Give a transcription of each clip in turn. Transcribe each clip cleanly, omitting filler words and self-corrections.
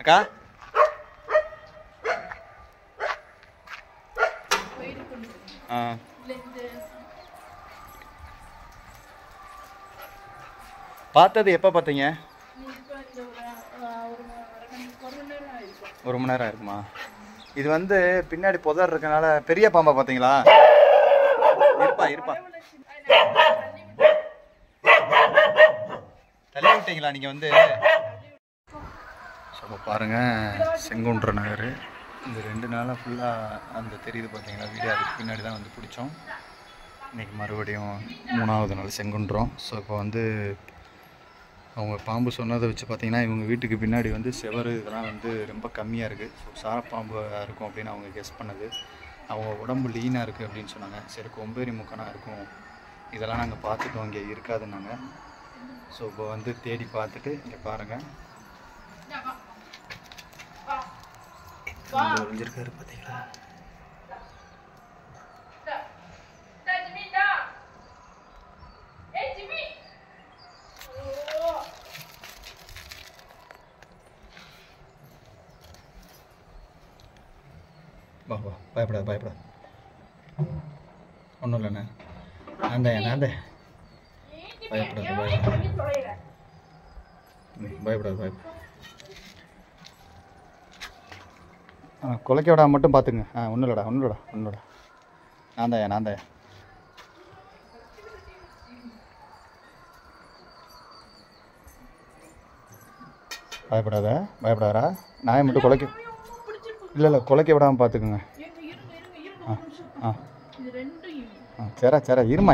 அக்கா பார்த்தது எப்போ பார்த்தீங்க? ஒரு மணி நேரம் இருக்குமா? இது வந்து பின்னாடி புதர் இருக்கனால பெரிய பாம்பா பார்த்தீங்களா? இருப்பா தள்ளி விட்டீங்களா நீங்கள் வந்து? ஸோ பாருங்கள், செங்குன்ற நகர். இந்த 2 நாளாக ஃபுல்லாக அந்த தெரியுது பார்த்தீங்களா வீடியோ, அதுக்கு பின்னாடி தான் வந்து பிடிச்சோம். இன்றைக்கி மறுபடியும் 3வது நாள் செங்குன்றோம். ஸோ இப்போ வந்து அவங்க பாம்பு சொன்னதை வச்சு பார்த்தீங்கன்னா இவங்க வீட்டுக்கு பின்னாடி வந்து செவரு இதெல்லாம் வந்து ரொம்ப கம்மியாக இருக்குது. ஸோ சாரப்பாம்பு இருக்கும் அப்படின்னு அவங்க கெஸ் பண்ணது. அவங்க உடம்பு லீனாக இருக்குது அப்படின்னு சொன்னாங்க. சரி, கொம்பேரி முக்கனாக இருக்கும், இதெல்லாம் நாங்கள் பார்த்துட்டோம், இங்கே இருக்காதுன்னாங்க. ஸோ இப்போ வந்து தேடி பார்த்துட்டு இங்கே பாருங்கள் ஒழிஞ்சிருக்காரு பார்த்தீங்களா? வா பயப்படாது ஒன்றும் இல்லைண்ணே, நான் பயப்படாது. குலைக்க விடாம மட்டும் பார்த்துங்க. ஒன்றும் இல்லைடா. நான் தான் பயப்படாதா. நாயை மட்டும் குலைக்க இல்லை குலைக்க விடாமல் பார்த்துக்குங்க. சரி இருமா.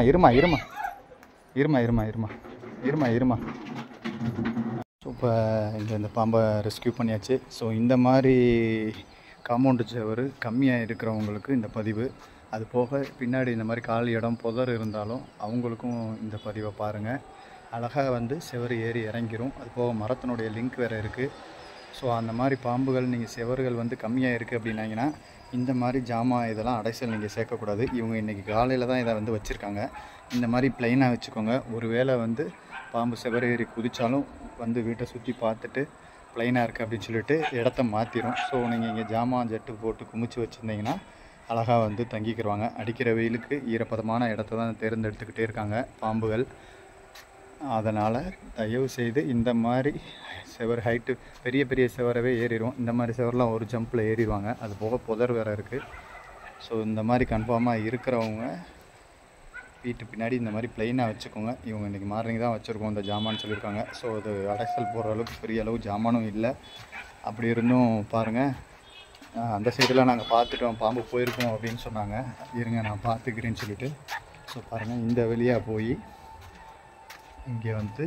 ஸோ இப்போ இந்த பாம்பை ரெஸ்கியூ பண்ணியாச்சு. ஸோ இந்த மாதிரி காம்பவுண்டு சுவர் கம்மியாக இருக்கிறவங்களுக்கு இந்த பதிவு, அது போக பின்னாடி இந்த மாதிரி காலி இடம் புதர் இருந்தாலும் அவங்களுக்கும் இந்த பதிவை பாருங்கள். அழகாக வந்து செவரு ஏறி இறங்கிரும். அது போக மரத்தினுடைய லிங்க் வேறு இருக்குது. ஸோ அந்த மாதிரி பாம்புகள் நீங்கள் செவர்கள் வந்து கம்மியாக இருக்குது அப்படின்னாங்கன்னா இந்த மாதிரி ஜாமான் இதெல்லாம் அடைசல் நீங்கள் சேர்க்கக்கூடாது. இவங்க இன்றைக்கி காலையில் தான் இதை வந்து வச்சுருக்காங்க. இந்த மாதிரி ப்ளைனாக வச்சுக்கோங்க. ஒரு வேளை வந்து பாம்பு செவரு ஏறி குதித்தாலும் வந்து வீட்டை சுற்றி பார்த்துட்டு ப்ளைனாக இருக்குது அப்படின்னு சொல்லிட்டு இடத்த மாற்றிடும். ஸோ நீங்கள் இங்கே ஜாமான் ஜெட்டு போட்டு குமிச்சு வச்சுருந்தீங்கன்னா அழகாக வந்து தங்கிக்கிடுவாங்க. அடிக்கிற வெயிலுக்கு ஈரப்பதமான இடத்த தான் தேர்ந்தெடுத்துக்கிட்டே இருக்காங்க பாம்புகள். அதனால் தயவு செய்து இந்த மாதிரி செவர் ஹைட்டு பெரிய செவரவே ஏறிடும். இந்த மாதிரி செவரெலாம் ஒரு ஜம்பில் ஏறிடுவாங்க. அது போக புதர் வேறு இருக்குது. ஸோ இந்த மாதிரி கன்ஃபார்மாக இருக்கிறவங்க வீட்டு பின்னாடி இந்த மாதிரி ப்ளைனாக வச்சுக்கோங்க. இவங்க இன்றைக்கி மார்னிங் தான் வச்சுருக்கோம் இந்த ஜாமான்னு சொல்லியிருக்காங்க. ஸோ அது அடைசல் போடுற அளவுக்கு பெரிய அளவு ஜாமானும் இல்லை. அப்படி இருந்தும் பாருங்கள், அந்த சைடெலாம் நாங்கள் பார்த்துட்டோம், பாம்பு போயிருக்கோம் அப்படின்னு சொன்னாங்க. இருங்க நான் பார்த்துக்கிறேன்னு சொல்லிவிட்டு ஸோ பாருங்கள், இந்த வழியாக போய் இங்கே வந்து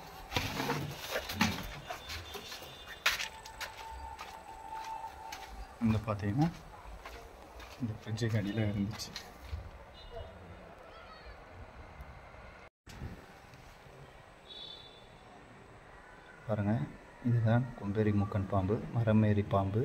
இந்த பார்த்தீங்கன்னா இந்த ஃப்ரிட்ஜுக்கு அடியில் இருந்துச்சு. பாருங்கள், இதுதான் கொம்பேரி முக்கன் பாம்பு, மரமேறி பாம்பு,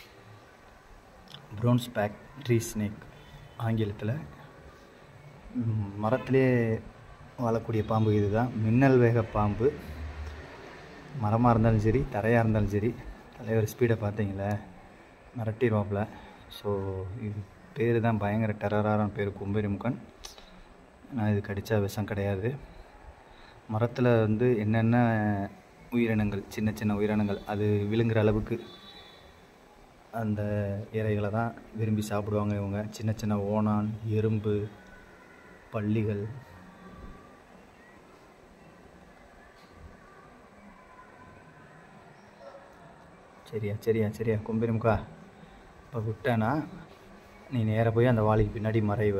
ப்ரௌன் ஸ்பேக் ட்ரீ ஸ்னேக் ஆங்கிலத்தில். மரத்திலே வாழக்கூடிய பாம்பு இதுதான். மின்னல் வேக பாம்பு. மரமாக இருந்தாலும் சரி, தரையாக இருந்தாலும் சரி. தலைவர் ஸ்பீடை பார்த்தீங்களே, மிரட்டிடுவாப்பில். ஸோ இது பேர் தான் பயங்கர டெரரான பேர், கொம்பேரி முக்கன். ஆனால் இது கடித்தா விஷம் கிடையாது. மரத்தில் வந்து என்னென்ன உயிரினங்கள், சின்ன உயிரினங்கள் அது விழுங்குற அளவுக்கு அந்த இலைகளை தான் விரும்பி சாப்பிடுவாங்க இவங்க. சின்ன ஓணான், எறும்பு, பல்லிகள். சரியா கொம்பேரி முக்கா, இப்போ விட்டேன்னா நீ நேராக போய் அந்த வாளிக்கு பின்னாடி மறைவ.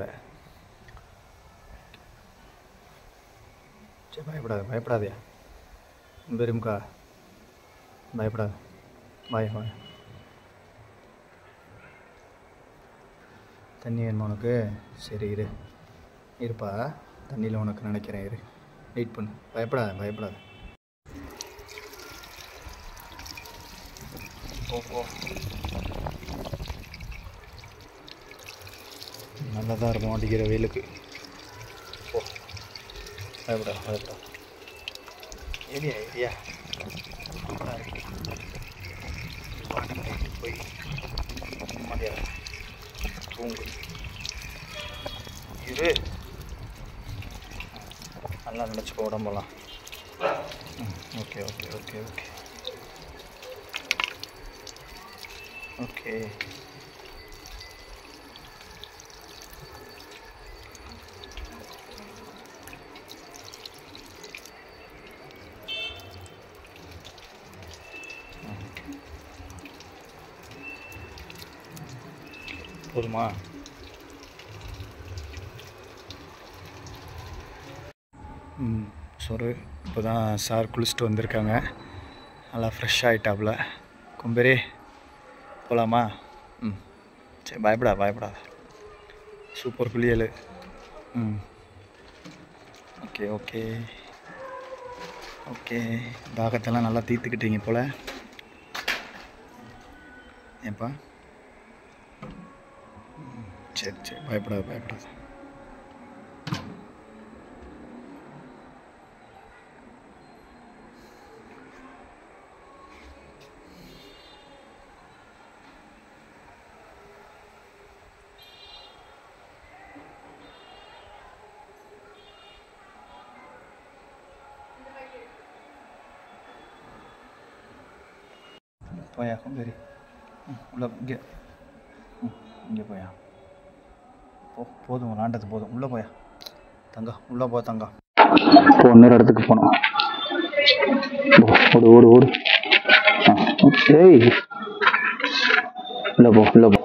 சரி, பயப்படாதயா கொம்பேரி முக்கா, பயப்படாத. வாய தண்ணி வேணுமா உனக்கு? சரி இருப்பா, தண்ணியில் உனக்கு நினைக்கிறேன், வெயிட் பண்ணு. பயப்படாத. போ. நல்லா தான் இருக்கும் அடிக்கிற வெயிலுக்கு. போ, பயப்படாத. ஏரியா போய் நிம்மதியாக தூங்கு இரு. நல்லா நினச்சிக்கோ உடம்பெல்லாம். Okay okay okay okay okay. போதுமா? சொரு இப்போ தான் சார் குளிச்சுட்டு வந்திருக்காங்க. நல்லா ஃப்ரெஷ் ஆகிட்டாப்புல. கும்பேரி போகலாமா? சரி, பயப்படாத. சூப்பர் குளியல். Okay okay okay. தாகத்தெல்லாம் நல்லா தீர்த்துக்கிட்டீங்க போல். ஏப்பா? சரி, பயப்படாத. போயா கும்பேரி, உள்ள இங்கே போயா. போதும் விளாண்டது போதும். உள்ளே போயா தங்கம், உள்ளே போ தங்கம். இப்போ இன்னொரு இடத்துக்கு போனோம். ஓடு. ஏய், உள்ளே போ.